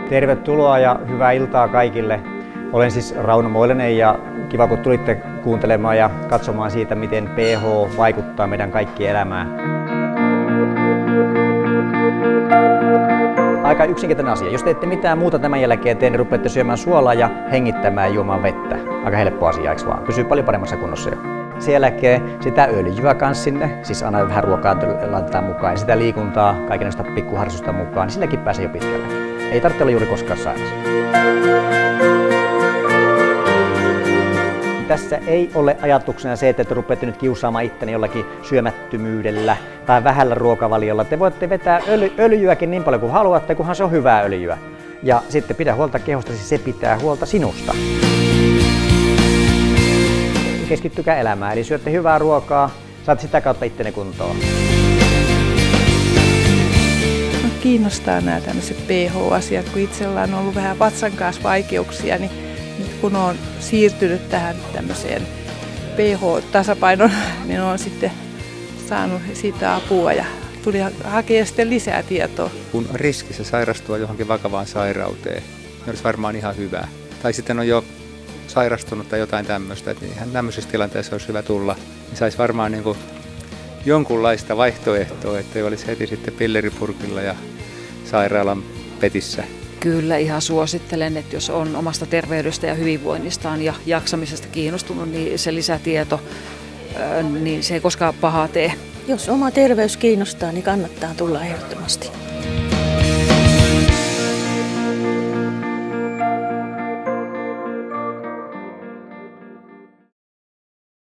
Tervetuloa ja hyvää iltaa kaikille. Olen siis Rauno Moilanen ja kiva kun tulitte kuuntelemaan ja katsomaan siitä, miten pH vaikuttaa meidän kaikkien elämään. Aika yksinkertainen asia. Jos teette mitään muuta tämän jälkeen, niin rupeatte syömään suolaa ja hengittämään ja juomaan vettä. Aika helppo asia, eikö vaan? Pysyy paljon paremmassa kunnossa jo. Sen jälkeen sitä öljyä kans sinne, siis aina vähän ruokaa laitetaan mukaan ja sitä liikuntaa, kaikenlaista pikkuharrastusta mukaan, niin silläkin pääsee jo pitkälle. Ei tarvitse olla juuri koskaan sairas. Tässä ei ole ajatuksena se, että te rupeatte nyt kiusaamaan itteni jollakin syömättömyydellä tai vähällä ruokavaliolla. Te voitte vetää öljyäkin niin paljon kuin haluatte, kunhan se on hyvää öljyä. Ja sitten pidä huolta kehostasi, se pitää huolta sinusta. Keskittykää elämään, eli syötte hyvää ruokaa, saat sitä kautta itteni kuntoon. Kiinnostaa nämä tämmöiset pH-asiat, kun itsellä on ollut vähän vatsan kanssa vaikeuksia, niin nyt kun olen siirtynyt tähän tämmöiseen pH-tasapainoon, niin olen sitten saanut siitä apua ja tuli hakea sitten lisää tietoa. Kun on riskissä sairastua johonkin vakavaan sairauteen, niin olisi varmaan ihan hyvä. Tai sitten on jo sairastunut tai jotain tämmöistä, että ihan tämmöisessä tilanteessa olisi hyvä tulla, niin saisi varmaan niin kuin jonkunlaista vaihtoehtoa, ettei olisi heti sitten pilleripurkilla ja sairaalan petissä. Kyllä ihan suosittelen, että jos on omasta terveydestä ja hyvinvoinnistaan ja jaksamisesta kiinnostunut, niin se lisätieto, niin se ei koskaan pahaa tee. Jos oma terveys kiinnostaa, niin kannattaa tulla ehdottomasti.